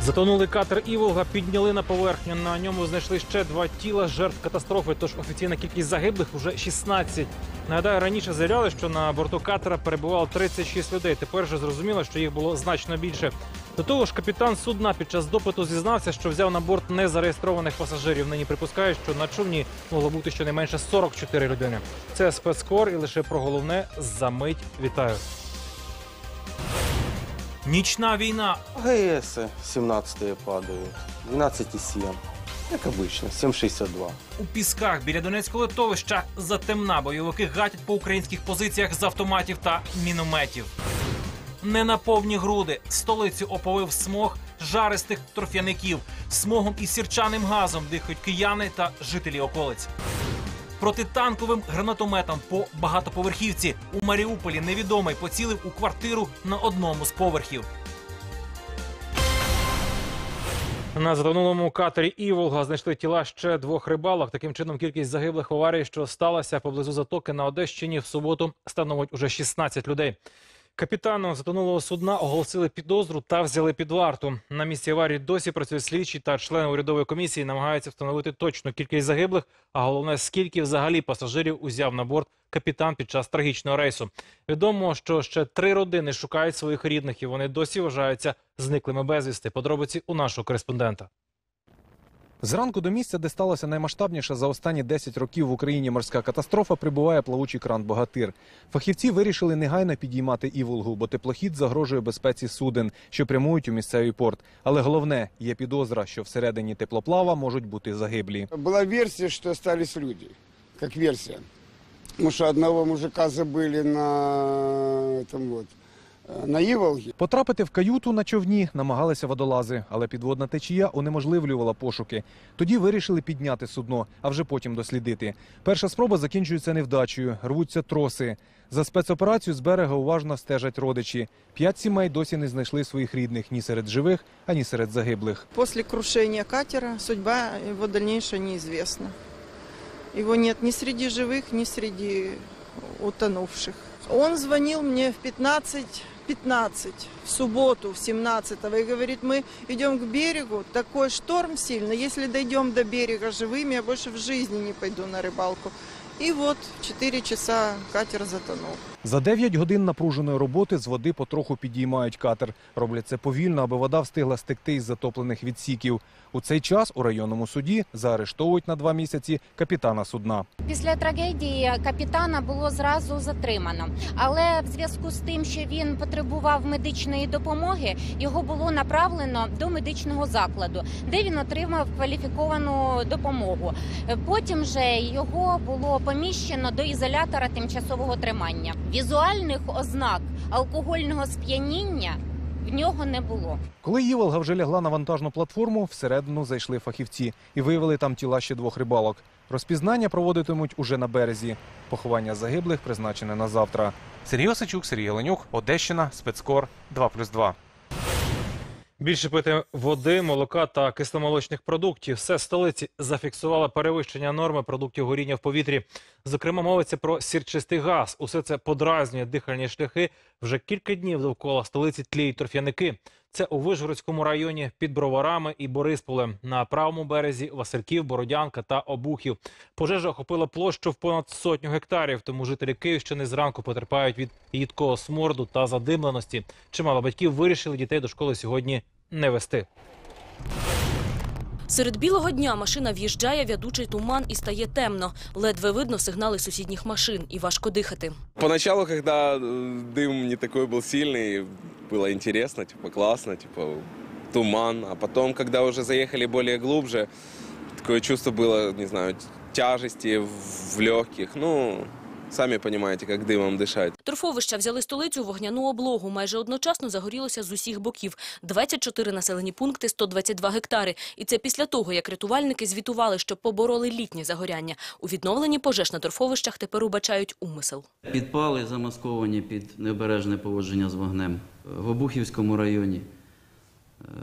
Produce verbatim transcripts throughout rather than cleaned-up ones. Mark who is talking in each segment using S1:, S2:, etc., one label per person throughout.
S1: Затонулий катер «Іволга» підняли на поверхню. На ньому знайшли ще два тіла жертв катастрофи, тож офіційна кількість загиблих уже шістнадцять. Нагадаю, раніше заявляли, що на борту катера перебувало тридцять шість людей. Тепер же зрозуміло, що їх було значно більше. До того ж, капітан судна під час допиту зізнався, що взяв на борт незареєстрованих пасажирів. Нині припускають, що на човні могло бути щонайменше сорок чотири людини. Це спецкор і лише про головне за мить. Вітаю. Нічна війна.
S2: ГС семнадцатые падают, двенадцать и семь. Как обычно, семь шестьдесят два.
S1: У Пісках біля Донецького литовища затемна. Бойовики гатять по українських позиціях з автоматів та мінометів. Не на повні груди. Столицю оповив смог жаристих торфяників. Смогом і сірчаним газом дихають кияни та жителі околиць. Протитанковим гранатометом по багатоповерхівці у Маріуполі невідомий поцілив у квартиру на одному з поверхів. На затонулому катері «Іволга» знайшли тіла ще двох рибалок. Таким чином, кількість загиблих в аварії, що сталася поблизу затоки на Одещині в суботу, становить уже шістнадцять людей. Капітану затонулого судна оголосили підозру та взяли під варту. На місці аварії досі працюють слідчі та члени урядової комісії, намагаються встановити точну кількість загиблих, а головне, скільки взагалі пасажирів узяв на борт капітан під час трагічного рейсу. Відомо, що ще три родини шукають своїх рідних, і вони досі вважаються зниклими безвісти. Подробиці у нашого кореспондента.
S3: Зранку до місця, де сталося наймасштабніша за останні десять років в Україні морська катастрофа, прибуває плавучий кран «Богатир». Фахівці вирішили негайно підіймати «Іволгу», бо теплохід загрожує безпеці суден, що прямують у місцевий порт. Але головне, є підозра, що всередині теплоплава можуть бути загиблі.
S4: Була версія, що залишились люди, як версія. Тому що одного мужика забили на там вот. На «Іволгі».
S3: Потрапити в каюту на човні намагалися водолази, але підводна течія унеможливлювала пошуки. Тоді вирішили підняти судно, а вже потім дослідити. Перша спроба закінчується невдачею, рвуться троси. За спецоперацію з берега уважно стежать родичі. П'ять сімей досі не знайшли своїх рідних ні серед живих, ані серед загиблих.
S5: Після крушення катера судьба його дальніша неізвісна. Його немає ні серед живих, ні серед утонувших. Он звонил мне в пятнадцать пятнадцать в субботу, в семнадцатого, и говорит, мы идем к берегу, такой шторм сильный, если дойдем до берега живыми, я больше в жизни не пойду на рыбалку. І от чотири часа катер затонув.
S3: За дев'ять годин напруженої роботи з води потроху підіймають катер. Роблять це повільно, аби вода встигла стекти із затоплених відсіків. У цей час у районному суді заарештовують на два місяці капітана судна.
S6: Після трагедії капітана було зразу затримано. Але в зв'язку з тим, що він потребував медичної допомоги, його було направлено до медичного закладу, де він отримав кваліфіковану допомогу. Потім же його було поміщено до ізолятора тимчасового тримання. Візуальних ознак алкогольного сп'яніння в нього не було.
S3: Коли «Іволга» вже лягла на вантажну платформу, всередину зайшли фахівці і виявили там тіла ще двох рибалок. Розпізнання проводитимуть уже на березі. Поховання загиблих призначене на завтра. Сергій Осичук, Сергій Оленюк, Одещина, спецкор, два плюс два.
S1: Більше пити води, молока та кисломолочних продуктів. Все столиці зафіксувало перевищення норми продуктів горіння в повітрі. Зокрема, мовиться про сірчистий газ. Усе це подразнює дихальні шляхи. Вже кілька днів довкола столиці тліють торфяники. Це у Вишгородському районі під Броварами і Борисполем. На правому березі Васильків, Бородянка та Обухів. Пожежа охопила площу в понад сотню гектарів, тому жителі Київщини зранку потерпають від їдкого сморду та задимленості. Чимало батьків вирішили дітей до школи сьогодні не вести.
S7: Серед білого дня машина в'їжджає в ядучий туман і стає темно. Ледве видно сигнали сусідніх машин і важко дихати.
S8: Поначалу, когда дым не такой был сильный, было интересно, типа классно, типа туман. А потом, когда уже заехали более глубже, такое чувство было, не знаю, тяжести в легких. Ну, самі розумієте, як димом дишати.
S7: Торфовища взяли столицю в вогняну облогу. Майже одночасно загорілося з усіх боків. двадцять чотири населені пункти, сто двадцять два гектари. І це після того, як рятувальники звітували, що побороли літнє загоряння. У відновленні пожеж на торфовищах тепер убачають умисел.
S9: Підпали замасковані під необережне поводження з вогнем. В Обухівському районі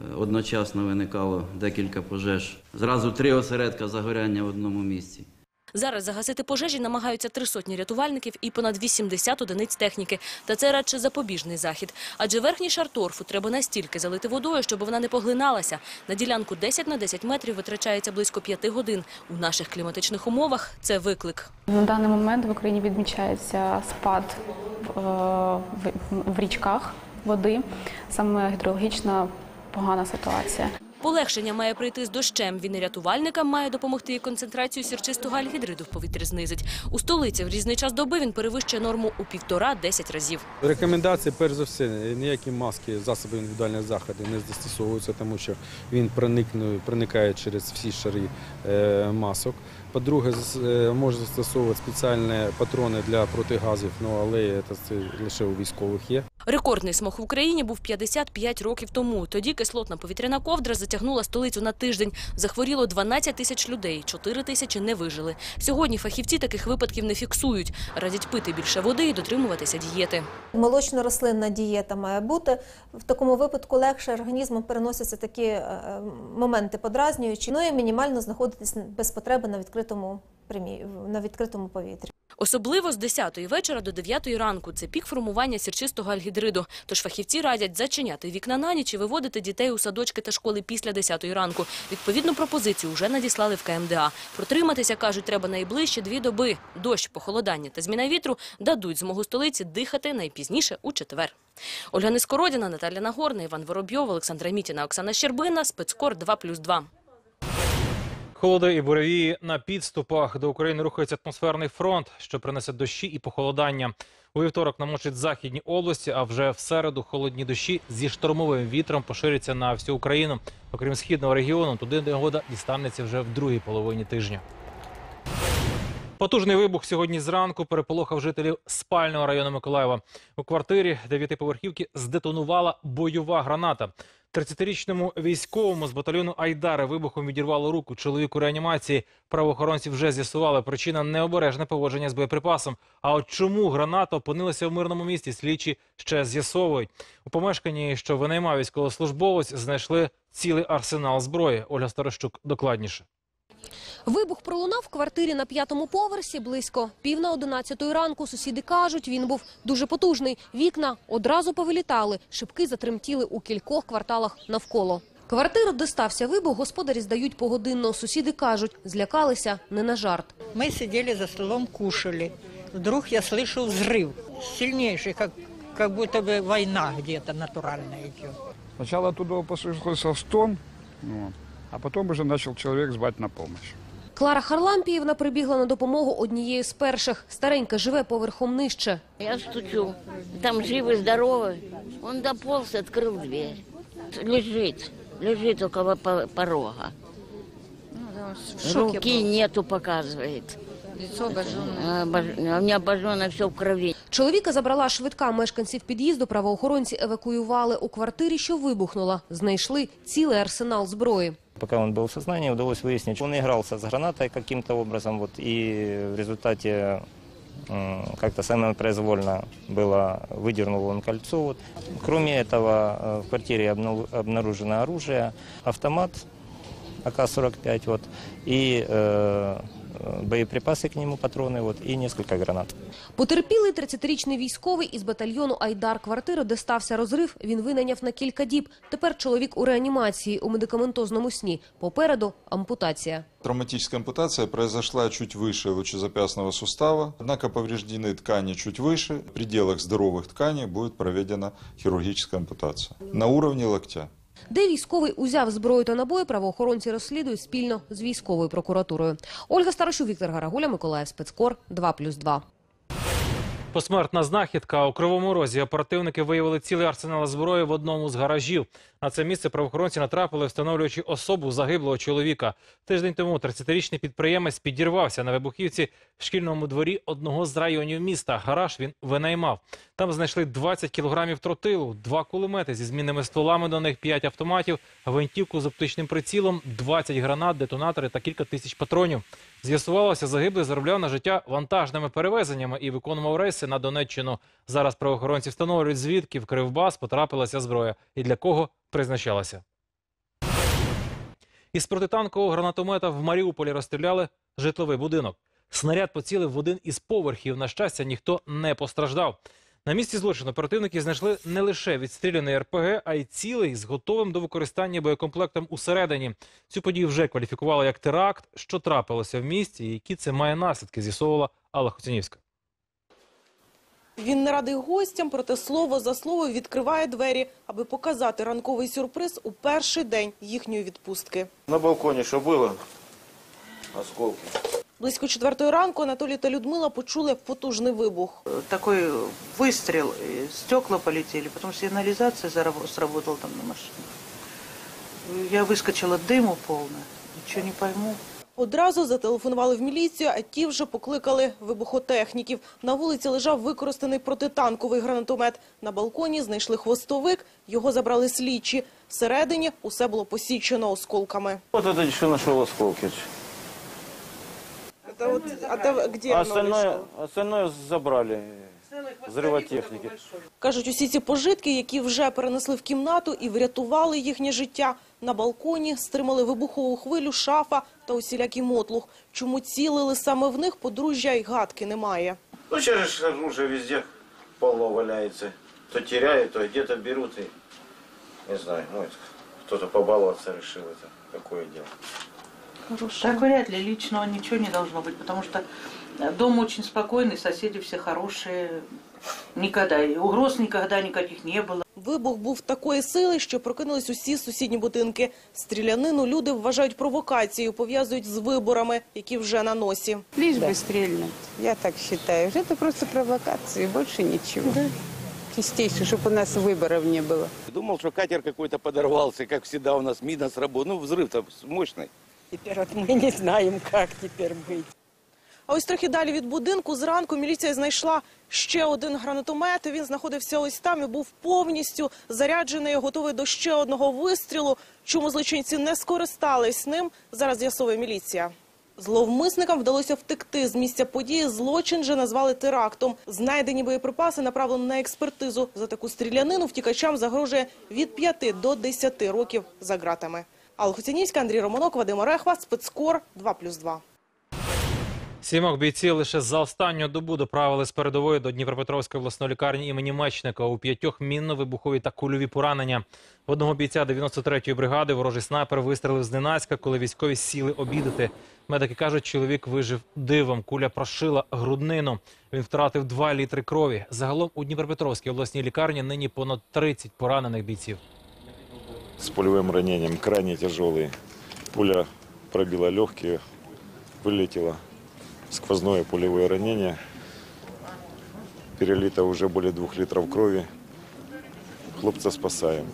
S9: одночасно виникало декілька пожеж. Зразу три осередка загоряння в одному місці.
S7: Зараз загасити пожежі намагаються три сотні рятувальників і понад вісімдесят одиниць техніки. Та це радше запобіжний захід. Адже верхній шар торфу треба настільки залити водою, щоб вона не поглиналася. На ділянку десять на десять метрів витрачається близько п'яти годин. У наших кліматичних умовах це виклик.
S10: На даний момент в Україні відмічається спад е, в, в річках води, саме гідрологічна погана ситуація.
S7: Полегшення має прийти з дощем. Він і рятувальникам має допомогти і концентрацію сірчистого альгідриду в повітрі знизить. У столиці в різний час доби він перевищує норму у півтора-десять разів.
S11: Рекомендації, перш за все, ніякі маски, засоби індивідуальних заходів не застосовуються, тому що він проникне, проникає через всі шари е, масок. По-друге, можна застосовувати спеціальні патрони для протигазів, ну, але це лише у військових є.
S7: Рекордний смог в Україні був п'ятдесят п'ять років тому. Тоді кислотна повітряна ковдра затягнула столицю на тиждень. Захворіло дванадцять тисяч людей, чотири тисячі не вижили. Сьогодні фахівці таких випадків не фіксують. Радять пити більше води і дотримуватися дієти.
S12: Молочно-рослинна дієта має бути. В такому випадку легше організмом переносяться такі моменти подразнюючі. Ну і мінімально знаходитись без потреби на відкритому, на відкритому повітрі.
S7: Особливо з десятої вечора до дев'ятої ранку. Це пік формування сірчистого альгідриду. Тож фахівці радять зачиняти вікна на ніч і виводити дітей у садочки та школи після десятої ранку. Відповідну пропозицію вже надіслали в ка ем де а. Протриматися, кажуть, треба найближче дві доби. Дощ, похолодання та зміна вітру дадуть змогу столиці дихати найпізніше у четвер. Ольга Нескородіна, Наталя Нагорна, Іван Воробйов, Олександра Мітіна, Оксана Щербина, Спецкор два плюс два.
S1: Холоди і буревії на підступах. До України рухається атмосферний фронт, що принесе дощі і похолодання. У вівторок намочить західні області, а вже в середу холодні дощі зі штормовим вітром поширяться на всю Україну. Окрім східного регіону, туди негода дістанеться вже в другій половині тижня. Потужний вибух сьогодні зранку переполохав жителів спального району Миколаєва. У квартирі дев'ятиповерхівки здетонувала бойова граната. тридцятирічному військовому з батальйону «Айдари» вибухом відірвало руку. Чоловік у реанімації. Правоохоронці вже з'ясували, причина – необережне поводження з боєприпасом. А от чому граната опинилася в мирному місті, слідчі ще з'ясовують. У помешканні, що винаймав військовослужбовець, знайшли цілий арсенал зброї. Ольга Старощук докладніше.
S13: Вибух пролунав в квартирі на п'ятому поверсі близько пів на одинадцятої ранку. Сусіди кажуть, він був дуже потужний. Вікна одразу повилітали, шибки затремтіли у кількох кварталах навколо. Квартиру, де стався вибух, господарі здають погодинно. Сусіди кажуть, злякалися не на жарт.
S14: Ми сиділи за столом, кушали. Вдруг я слышу взрыв. Сильнейший, как, как будто бы война где-то натуральная идет.
S15: Сначала оттуда послышался стон, вот, а потом уже начал человек звать на помощь.
S13: Клара Харлампіївна прибігла на допомогу однією з перших. Старенька живе поверхом нижче.
S16: Я стучу, там живий, здоровий. Он дополз, відкрив двері. Лежить, лежить около порога. Руки нету, показує.
S13: Лицо обожжене.
S16: У мене обожжено все в крові.
S13: Чоловіка забрала швидка. Мешканців під'їзду правоохоронці евакуювали. У квартирі, що вибухнула, знайшли цілий арсенал зброї.
S17: Пока он был в сознании, удалось выяснить, он игрался с гранатой каким-то образом, вот, и в результате как-то самопроизвольно было, выдернул он кольцо. Вот. Кроме этого, в квартире обнаружено оружие, автомат а ка сорок пять, вот, и э, боєприпаси к нему, патрони, от, і кілька гранат.
S13: Потерпілий тридцятирічний військовий із батальйону «Айдар». Квартиру, де стався розрив, він винайняв на кілька діб. Тепер чоловік у реанімації, у медикаментозному сні. Попереду – ампутація.
S18: Травматическая ампутация произошла чуть выше лучезапястного сустава, однако повреждены ткани чуть выше. В пределах здоровых тканей будет проведена хирургическая ампутация на уровне локтя.
S13: Де військовий узяв зброю та набої, правоохоронці розслідують спільно з військовою прокуратурою. Ольга Старощук, Віктор Гарагуля, Миколаїв, Спецкор два плюс два.
S1: Посмертна знахідка. У Кривому Розі оперативники виявили цілий арсенал зброї в одному з гаражів. На це місце правоохоронці натрапили, встановлюючи особу загиблого чоловіка. Тиждень тому тридцятирічний підприємець підірвався на вибухівці в шкільному дворі одного з районів міста. Гараж він винаймав. Там знайшли двадцять кілограмів тротилу, два кулемети зі змінними стволами до них, п'ять автоматів, гвинтівку з оптичним прицілом, двадцять гранат, детонатори та кілька тисяч патронів. З'ясувалося, загиблий заробляв на життя вантажними перевезеннями і виконував рейси на Донеччину. Зараз правоохоронці встановлюють, звідки в Кривбас потрапилася зброя і для кого призначалася. Із протитанкового гранатомета в Маріуполі розстріляли житловий будинок. Снаряд поцілив в один із поверхів. На щастя, ніхто не постраждав. На місці злочину оперативники знайшли не лише відстріляний ер пе ге, а й цілий з готовим до використання боєкомплектом усередині. Цю подію вже кваліфікували як теракт. Що трапилося в місті і які це має наслідки, з'ясовувала Алла Хоцянівська.
S19: Він не радий гостям, проте слово за слово відкриває двері, аби показати ранковий сюрприз у перший день їхньої відпустки.
S20: На балконі що було? Осколки.
S19: Близько четвертої ранку Анатолій та Людмила почули потужний вибух.
S21: Такой выстрел, стекла полетели, потом сигнализация сработала там на машине. Я выскочила, дыму полно, ничего не пойму.
S19: Одразу зателефонували в міліцію, а ті вже покликали вибухотехніків. На вулиці лежав використаний протитанковий гранатомет. На балконі знайшли хвостовик, його забрали слідчі. Всередині усе було посічено осколками.
S20: Вот это еще нашел осколки.
S19: Это вот, это где
S20: остальное, остальное забрали. Взривотехніки.
S19: Кажуть, усі ці пожитки, які вже перенесли в кімнату і врятували їхнє життя. На балконі стримали вибухову хвилю, шафа та усілякий мотлух. Чому цілили саме в них, подружжя й гадки немає.
S20: Ну, сейчас же оружие везде полно валяется. То теряют, то где-то берут и, не знаю, ну, кто-то побаловаться решил это. Какое дело.
S21: Хорошо. Так вряд ли, личного ничего не должно быть, потому что дом очень спокойный, соседи все хорошие. Никогда, угроз никогда никаких не было.
S19: Вибух був такої сили, що прокинулись усі сусідні будинки. Стрілянину люди вважають провокацією, пов'язують з виборами, які вже на носі.
S22: Лишь бы стрельнуть, я так считаю. Это просто провокация, больше ничего. Да. Чистейшее, чтобы у нас выборов не было.
S20: Думал, что катер какой-то подорвался, как всегда у нас мина сработала. Ну, взрыв-то мощный.
S22: Теперь вот мы не знаем, как теперь быть.
S19: А ось трохи далі від будинку зранку міліція знайшла ще один гранатомет. Він знаходився ось там і був повністю заряджений, готовий до ще одного вистрілу. Чому злочинці не скористались ним, зараз з'ясовує міліція. Зловмисникам вдалося втекти з місця події, злочин же назвали терактом. Знайдені боєприпаси направлено на експертизу. За таку стрілянину втікачам загрожує від п'яти до десяти років за ґратами. Алла Хоцянівська, Андрій Романок, Вадим Орехва, Спецкор, два плюс два.
S1: Сімох бійців лише за останню добу доправили з передової до Дніпропетровської обласної лікарні імені Мечника. У п'ятьох мінно-вибухові та кульові поранення. В одного бійця дев'яносто третьої бригади ворожий снайпер вистрелив зненацька, коли військові сіли обідати. Медики кажуть, чоловік вижив дивом. Куля прошила груднину. Він втратив два літри крові. Загалом у Дніпропетровській обласній лікарні нині понад тридцять поранених бійців.
S23: С пулевым ранением, крайне тяжелый. Пуля пробила легкие, вылетела. Сквозное пулевое ранение. Перелито уже более двух литров крови. Хлопца спасаем.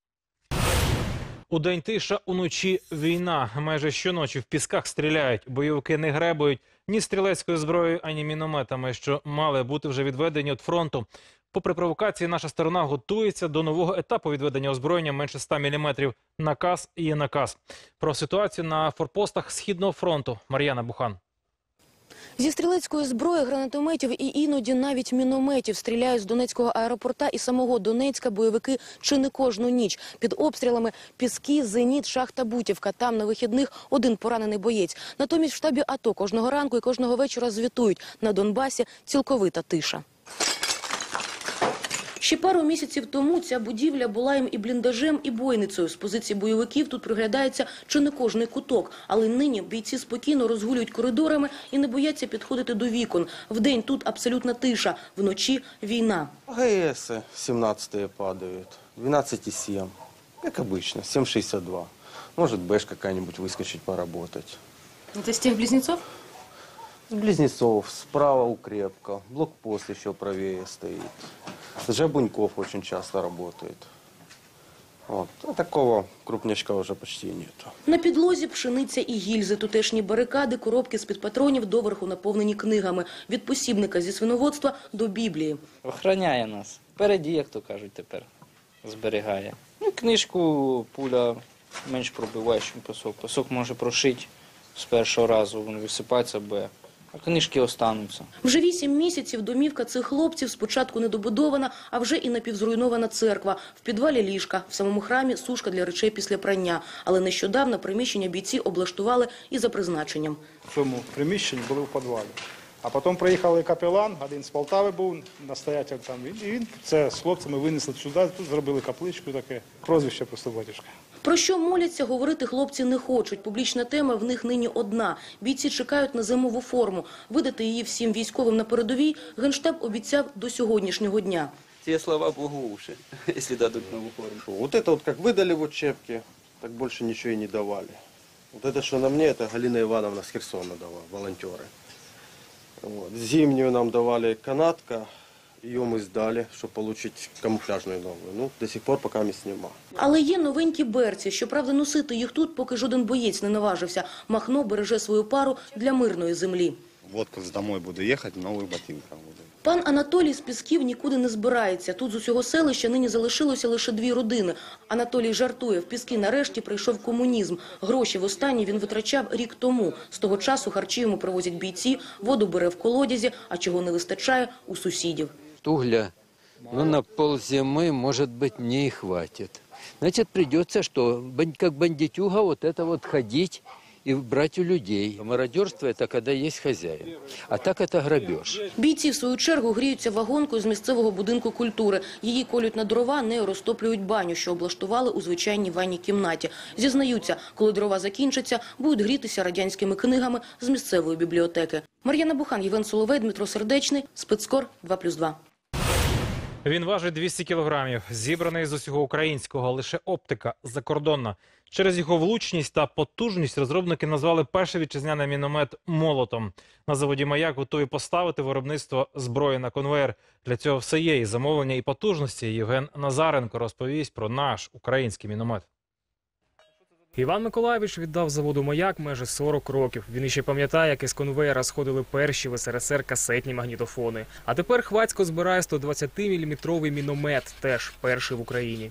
S1: Удень тиша, уночі війна. Майже щоночі в Пісках стріляють. Бойовики не гребують ні стрілецькою зброєю, ані мінометами, що мали бути вже відведені від фронту. Попри провокації, наша сторона готується до нового етапу відведення озброєння менше ста міліметрів. Наказ є наказ. Про ситуацію на форпостах Східного фронту. Мар'яна Бухан.
S24: Зі стрілецької зброї, гранатометів і іноді навіть мінометів стріляють з Донецького аеропорта і самого Донецька бойовики чи не кожну ніч. Під обстрілами Піски, Зеніт, Шахта Бутівка. Там на вихідних один поранений боєць. Натомість в штабі АТО кожного ранку і кожного вечора звітують. На Донбасі цілковита тиша. Ще пару місяців тому ця будівля була їм і бліндажем, і бойницею. З позиції бойовиків тут приглядається чи не кожний куток. Але нині бійці спокійно розгулюють коридорами і не бояться підходити до вікон. Вдень тут абсолютна тиша, вночі війна.
S2: ГС семнадцатые падают, двенадцать и семь, как обычно, семь шестьдесят два. Может, бэш какая-нибудь выскочить поработать.
S24: Это с тех близнецов?
S2: С близнецов, справа укрепка, блокпост еще правее стоит. Жабуньков очень часто работает. Вот. А такого крупнячка уже почти нету.
S24: На підлозі пшениця і гільзи, тутешні барикади, коробки з-під патронів, доверху наповнені книгами. Від посібника зі свиноводства до Біблії.
S25: Охороняє нас. Впереді, як то кажуть тепер, зберігає. Ну, книжку пуля менш пробиває, ніж пісок. Пісок може прошити з першого разу, він висипається, бо а книжки остануться.
S24: Вже вісім місяців домівка цих хлопців спочатку недобудована, а вже і напівзруйнована церква. В підвалі ліжка, в самому храмі сушка для речей після прання. Але нещодавно приміщення бійці облаштували і за призначенням.
S3: В цьому приміщенні були в підвалі. А потім приїхали капелан, один з Полтави був, настоятель там, і він це з хлопцями винесли сюди, тут зробили капличку таке, прозвище просто батюшка.
S24: Про що моляться, говорити хлопці не хочуть. Публічна тема в них нині одна. Бійці чекають на зимову форму. Видати її всім військовим на передовій Генштаб обіцяв до сьогоднішнього дня.
S4: Те, слава Богу, уши, если дадут новую форму.
S2: Вот это вот как выдали в учебке, так больше ничего и не давали. Вот это, что на мне, это Галина Ивановна с Херсона дала, волонтеры. Вот. Зимнюю нам давали канатка, ее мы сдали, чтобы получить камуфляжную новую. Ну, до сих пор пока не снимал.
S24: Але є новенькі берці. Щоправда, носити їх тут, поки жоден боєць не наважився. Махно береже свою пару для мирної землі.
S23: Вот как домой буду ехать, новые ботинки буду.
S24: Пан Анатолій з Пісків нікуди не збирається. Тут з усього селища нині залишилося лише дві родини. Анатолій жартує, в Піски нарешті прийшов комунізм. Гроші востаннє він витрачав рік тому. З того часу харчі йому привозять бійці, воду бере в колодязі, а чого не вистачає – у сусідів.
S5: Угля, ну, на ползимы, может быть, не и хватит. Значит, придется, что, как бандитюга, вот это вот ходить и брать у людей. Мародерство – это когда есть хозяин, а так это грабеж.
S24: Бійці, в свою чергу, гріються вагонкою з місцевого будинку культури. Її колють на дрова, нею розтоплюють баню, що облаштували у звичайній ванній кімнаті. Зізнаються, коли дрова закінчаться, будуть грітися радянськими книгами з місцевої бібліотеки. Мар'яна Бухан, Євген Соловей, Дмитро Сердечний, Спецкор два плюс два.
S1: Він важить двісті кілограмів, зібраний з усього українського, лише оптика закордонна. Через його влучність та потужність розробники назвали перший вітчизняний міномет «Молотом». На заводі «Маяк» готові поставити виробництво зброї на конвейер. Для цього все є – і замовлення, і потужності. Євген Назаренко розповість про наш український міномет.
S6: Іван Миколайович віддав заводу «Маяк» майже сорок років. Він іще пам'ятає, як із конвеєра сходили перші в ес ер ес ер касетні магнітофони. А тепер Хвацько збирає сто двадцятиміліметровий міномет, теж перший в Україні.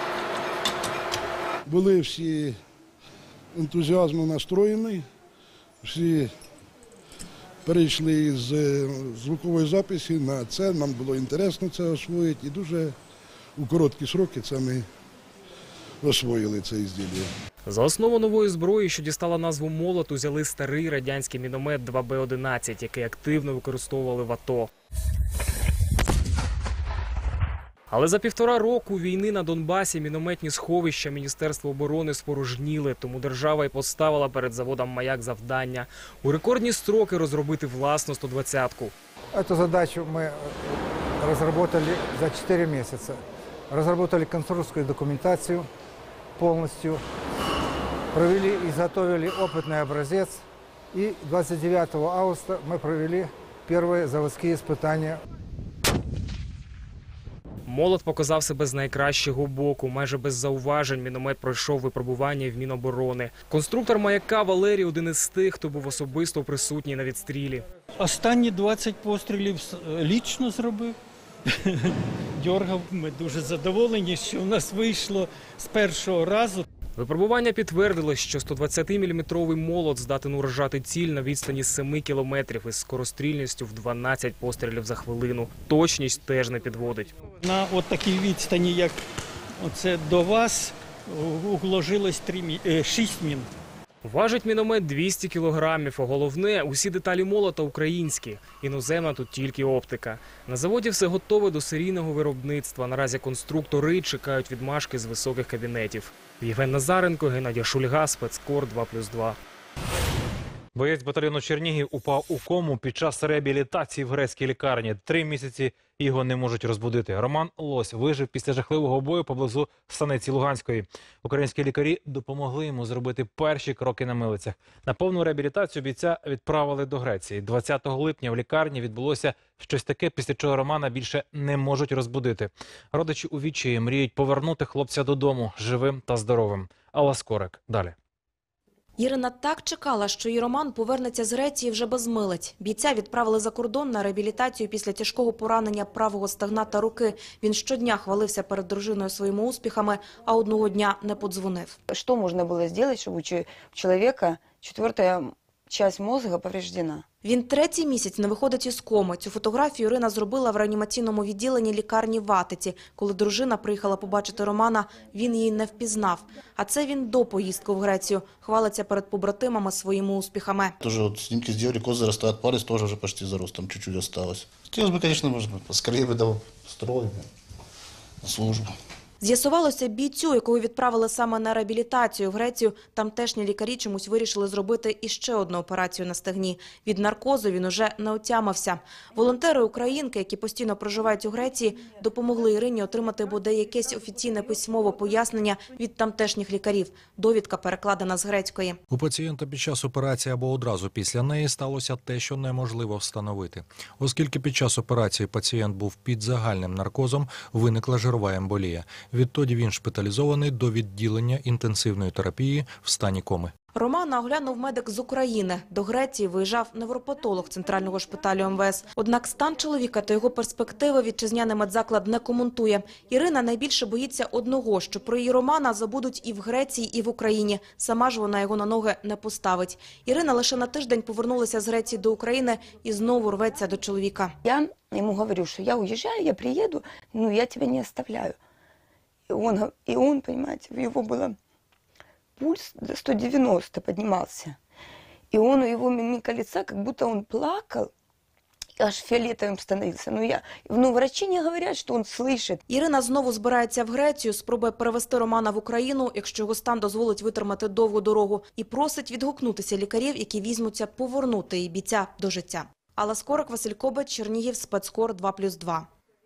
S8: Були всі ентузіазмом настроєні, всі перейшли з звукової записі на це, нам було інтересно це освоїти і дуже у короткі сроки це ми освоїли це ізділля.
S6: За основу нової зброї, що дістала назву «Молот», узяли старий радянський міномет два бе одинадцять, який активно використовували в АТО. Але за півтора року війни на Донбасі мінометні сховища Міністерства оборони спорожніли, тому держава й поставила перед заводом «Маяк» завдання у рекордні строки розробити власну сто двадцятку.
S26: Эту задачу мы разработали за четыре месяца. Разработали конструкторскую документацию полностью, провели и изготовили опытный образец. И двадцать девятого августа мы провели первые заводские испытания.
S6: Молот показав себе з найкращого боку. Майже без зауважень міномет пройшов випробування в Міноборони. Конструктор «Маяка» Валерій один із тих, хто був особисто присутній на відстрілі.
S27: Останні двадцять пострілів лічно зробив. Дьоргав. Ми дуже задоволені, що у нас вийшло з першого разу.
S6: Випробування підтвердило, що сто двадцятиміліметровий молот здатен уражати ціль на відстані семи кілометрів із скорострільністю в дванадцять пострілів за хвилину. Точність теж не підводить.
S27: На от такій відстані, як оце до вас, уложилось шість мін.
S6: Важить міномет двісті кілограмів, а головне – усі деталі молота українські. Іноземна тут тільки оптика. На заводі все готове до серійного виробництва. Наразі конструктори чекають відмашки з високих кабінетів. Євген Назаренко, Геннадій Шульга, Спецкор два плюс два.
S1: Боєць батальйону Чернігів упав у кому під час реабілітації в грецькій лікарні. Три місяці його не можуть розбудити. Роман Лось вижив після жахливого бою поблизу станиці Луганської. Українські лікарі допомогли йому зробити перші кроки на милицях. На повну реабілітацію бійця відправили до Греції. двадцятого липня в лікарні відбулося щось таке, після чого Романа більше не можуть розбудити. Родичі у відчаї мріють повернути хлопця додому живим та здоровим. Алла Скорик. Далі.
S28: Ірина так чекала, що її Роман повернеться з Греції вже без милиць. Бійця відправили за кордон на реабілітацію після тяжкого поранення правого стегна та руки. Він щодня хвалився перед дружиною своїми успіхами, а одного дня не подзвонив.
S29: Що можна було зробити, щоб у чоловіка четверта
S7: часть мозга повреждена.
S28: Він третій місяць не виходить із коми. Цю фотографію Ірина зробила в реанімаційному відділенні лікарні в Атиці. Коли дружина приїхала побачити Романа, він її не впізнав. А це він до поїздки в Грецію. Хвалиться перед побратимами своїми успіхами.
S9: Тоже вот снимки сделали, кот зарастает, палец тоже уже почти зарос, там чуть-чуть осталось. Хотелось бы, конечно, может быть, поскорее бы дал строй на службу.
S28: З'ясувалося, бійцю, якого відправили саме на реабілітацію в Грецію, тамтешні лікарі чомусь вирішили зробити іще одну операцію на стегні. Від наркозу він уже не отямився. Волонтери-українки, які постійно проживають у Греції, допомогли Ірині отримати бодай якесь офіційне письмове пояснення від тамтешніх лікарів. Довідка перекладена з грецької.
S10: У пацієнта під час операції або одразу після неї сталося те, що неможливо встановити. Оскільки під час операції пацієнт був під загальним наркозом, виникла жирова емболія. Відтоді він шпиталізований до відділення інтенсивної терапії в стані коми.
S28: Романа оглянув медик з України. До Греції виїжджав невропатолог центрального шпиталю ем ве ес. Однак стан чоловіка та його перспективи вітчизняний медзаклад не коментує. Ірина найбільше боїться одного, що про її Романа забудуть і в Греції, і в Україні. Сама ж вона його на ноги не поставить. Ірина лише на тиждень повернулася з Греції до України і знову рветься до чоловіка.
S22: Я йому говорю, що я уїжджаю, я приїду, ну я тебе не оставляю. И он, и он, понимаете, у него было пульс до сто девяносто поднимался. И он у его мимика лица, как будто он плакал, аж фиолетовым становился. Ну, я, ну, врачи не говорят, что он слышит.
S28: Ірина знову збирається в Грецію, спробує перевести Романа в Україну, якщо його стан дозволить витримати довгу дорогу, і просить відгукнутися лікарів, які візьмуться повернути її бійця до життя. Алла Скорик, Василь Кобець, Чернігів, Спецкор два плюс два.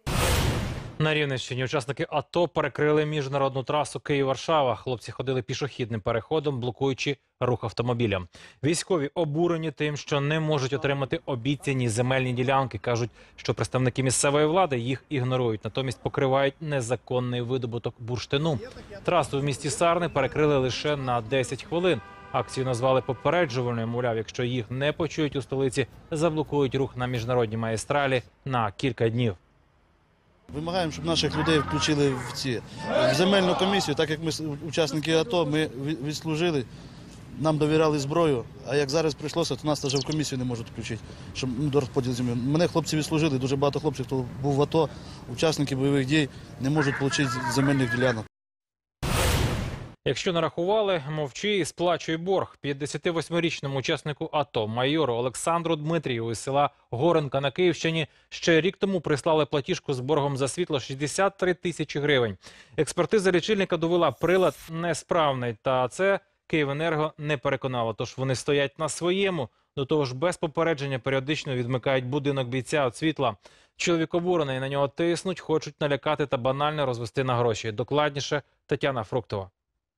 S1: На Рівненщині учасники АТО перекрили міжнародну трасу Київ-Варшава. Хлопці ходили пішохідним переходом, блокуючи рух автомобілям. Військові обурені тим, що не можуть отримати обіцяні земельні ділянки. Кажуть, що представники місцевої влади їх ігнорують, натомість покривають незаконний видобуток бурштину. Трасу в місті Сарни перекрили лише на десять хвилин. Акцію назвали попереджувальною, мовляв, якщо їх не почують у столиці, заблокують рух на міжнародній магістралі на кілька днів.
S9: Вимагаємо, щоб наших людей включили в ці в земельну комісію, так як ми учасники АТО, ми відслужили, нам довіряли зброю, а як зараз прийшлося, то нас навіть в комісію не можуть включити, щоб ну, до розподілу землі. Мене хлопці відслужили, дуже багато хлопців, хто був в АТО, учасники бойових дій, не можуть отримати земельних ділянок.
S1: Якщо нарахували, мовчи і сплачуй борг. п'ятдесятивосьмирічному учаснику АТО майору Олександру Дмитрієву із села Горенка на Київщині ще рік тому прислали платіжку з боргом за світло шістдесят три тисячі гривень. Експертиза лічильника довела, прилад несправний, та це Київенерго не переконало. Тож вони стоять на своєму, до того ж без попередження періодично відмикають будинок бійця від світла. Чоловік обурений, на нього тиснуть, хочуть налякати та банально розвести на гроші. Докладніше Тетяна Фруктова.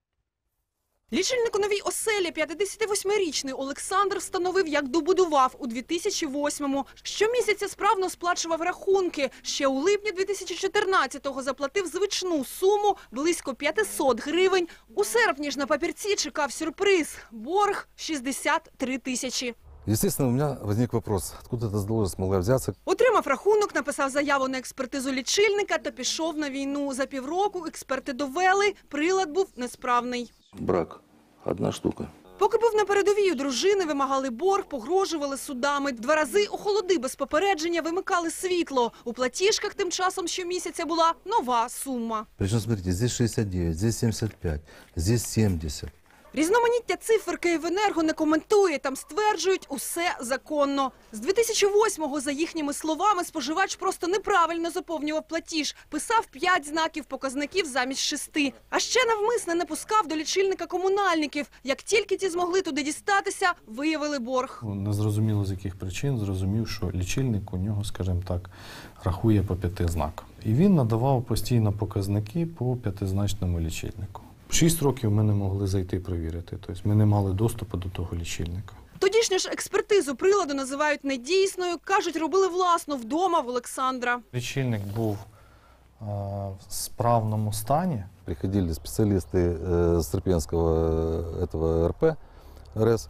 S11: Лічильник у новій оселі п'ятдесятивосьмирічний Олександр встановив, як добудував у дві тисячі восьмому. Щомісяця справно сплачував рахунки. Ще у липні дві тисячі чотирнадцятого заплатив звичну суму близько п'ятсот гривень. У серпні ж на папірці чекав сюрприз – борг шістдесят три тисячі.
S12: Естественно, у меня возник вопрос, откуда эта задолженность могла взяться.
S11: Отримав рахунок, написав заяву на експертизу лічильника та пішов на війну. За півроку експерти довели, прилад був несправний.
S12: Брак. Одна штука.
S11: Поки був на передовій, у дружини вимагали борг, погрожували судами. Два рази у холоди без попередження вимикали світло. У платіжках тим часом щомісяця була нова сума.
S12: Причем, смотрите, здесь шестьдесят девять, здесь семьдесят пять, здесь семьдесят.
S11: Різноманіття цифр Київенерго не коментує, там стверджують – усе законно. З дві тисячі восьмого, за їхніми словами, споживач просто неправильно заповнював платіж, писав п'ять знаків показників замість шести. А ще навмисне не пускав до лічильника комунальників. Як тільки ті змогли туди дістатися, виявили борг.
S14: Незрозуміло з яких причин зрозумів, що лічильник у нього, скажімо так, рахує по п'яти знакам. І він надавав постійно показники по п'ятизначному лічильнику. Шість років ми не могли зайти перевірити, тобто ми не мали доступу до того лічильника.
S11: Тодішню ж експертизу приладу називають недійсною, кажуть, робили власну вдома в Олександра.
S14: Лічильник був а, в справному стані.
S12: Приходили специалисты э, с Серпенского этого РП, РС,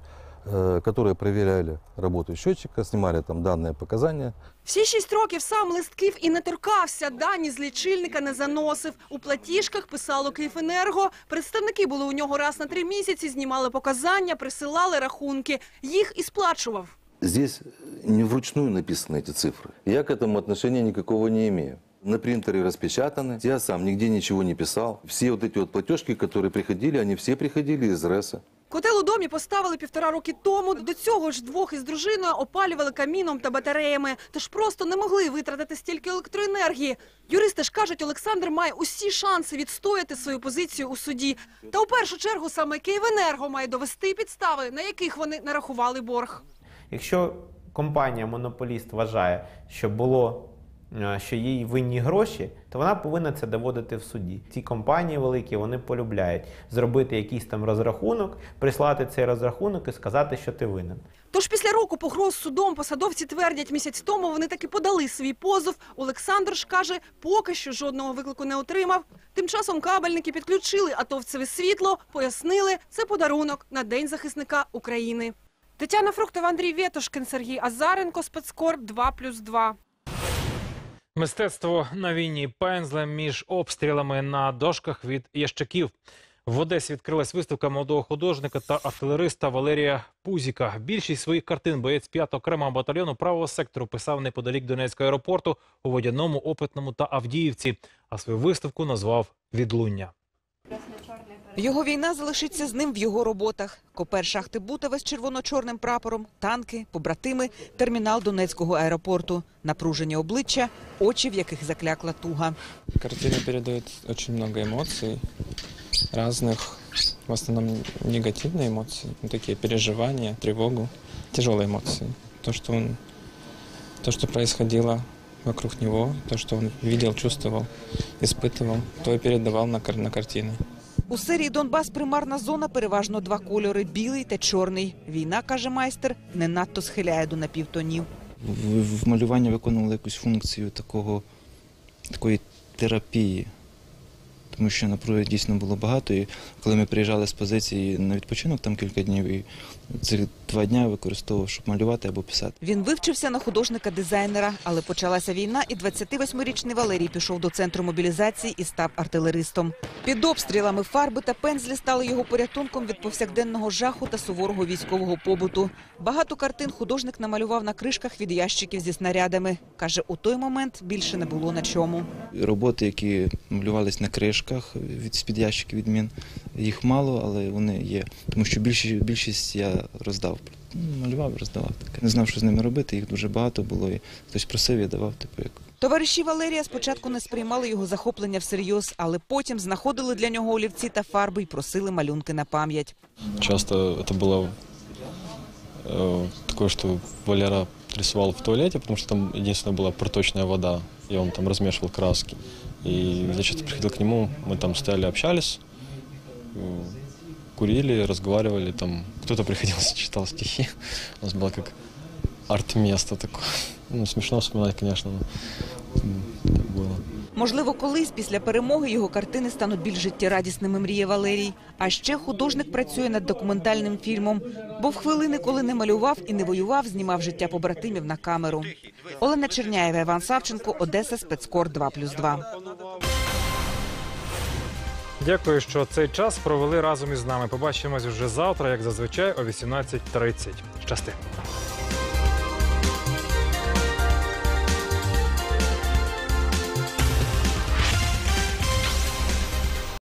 S12: э, которые проверяли работу счетчика, снимали там данные показания.
S11: Всі шість років сам листків і не торкався, дані з лічильника не заносив. У платіжках писало «Київенерго». Представники були у нього раз на три місяці, знімали показання, присилали рахунки. Їх і сплачував.
S12: Здесь не вручную написаны эти цифры. Я к этому отношения никакого не имею. На принтере распечатаны. Я сам нигде ничего не писал. Все вот эти вот платежки, которые приходили, они все приходили из РЭСа.
S11: Котел у домі поставили півтора роки тому. До цього ж двох із дружиною опалювали каміном та батареями. Тож просто не могли витратити стільки електроенергії. Юристи ж кажуть, Олександр має усі шанси відстояти свою позицію у суді. Та у першу чергу саме Київенерго має довести підстави, на яких вони нарахували борг.
S7: Якщо компанія-монополіст вважає, що було, що їй винні гроші, то вона повинна це доводити в суді. Ці компанії великі, вони полюбляють зробити якийсь там розрахунок, прислати цей розрахунок і сказати, що ти винен.
S11: Тож після року погроз судом посадовці твердять, місяць тому вони таки подали свій позов. Олександр ж каже, поки що жодного виклику не отримав. Тим часом кабельники підключили атовцеве світло, пояснили, це подарунок на День захисника України. Тетяна Фруктова, Андрій Ветушкин, Сергій Азаренко, Спецкор два плюс два.
S1: Мистецтво на війні пензлем між обстрілами на дошках від ящиків. В Одесі відкрилась виставка молодого художника та артилериста Валерія Пузіка. Більшість своїх картин боєць п'ятого окремого батальйону правого сектору писав неподалік Донецького аеропорту, у Водяному, Опитному та Авдіївці, а свою виставку назвав «Відлуння».
S13: Його війна залишиться з ним в його роботах. Копер шахти Бутове з червоно-чорним прапором, танки, побратими, термінал Донецького аеропорту. Напружені обличчя, очі, в яких заклякла туга.
S15: Картина передает очень много эмоций, разных, в основном негативные эмоции, ну, такие переживания, тревогу, тяжелые эмоции. То, что он, то, что происходило вокруг него, то, что он видел, чувствовал, испытывал, то и передавал на, на картины.
S13: У серії «Донбас» примарна зона переважно два кольори – білий та чорний. Війна, каже майстер, не надто схиляє до напівтонів.
S16: В малюванні виконували якусь функцію такого, такої терапії, тому що напруги дійсно було багато. І коли ми приїжджали з позиції на відпочинок там кілька днів, і цих два дні використовував, щоб малювати або писати.
S13: Він вивчився на художника-дизайнера, але почалася війна, і двадцятивосьмирічний Валерій пішов до центру мобілізації і став артилеристом. Під обстрілами фарби та пензлі стали його порятунком від повсякденного жаху та суворого військового побуту. Багато картин художник намалював на кришках від ящиків зі снарядами. Каже, у той момент більше не було на чому.
S16: Роботи, які малювались на кришках від з-під ящиків відмін, їх мало, але вони є. Тому що більшість, більшість я роздав. Малював, роздавав. Таке. Не знав, що з ними робити, їх дуже багато було. І хтось просив, я давав. Типу, як.
S13: Товариші Валерія спочатку не сприймали його захоплення всерйоз, але потім знаходили для нього олівці та фарби і просили малюнки на пам'ять.
S15: Часто це було э, таке, що Валера рисував в туалеті, тому що там єдине була проточна вода, і він там розмішував краски. І я часто приходив к нему, ми там стояли, общались, курили, разговаривали, там кто-то приходил, читал стихи. У нас было как арт-место такое. Ну, смешно вспоминать, конечно, но так было.
S13: Можливо, колись після перемоги його картини стануть більш життєрадісними, мріє Валерій. А ще художник працює над документальним фільмом, бо в хвилини, коли не малював і не воював, знімав життя побратимів на камеру. Олена Черняєва, Іван Савченко, Одеса, Спецкор два плюс два.
S1: Дякую, що цей час провели разом із нами. Побачимось вже завтра, як зазвичай, о вісімнадцять тридцять. Щасти!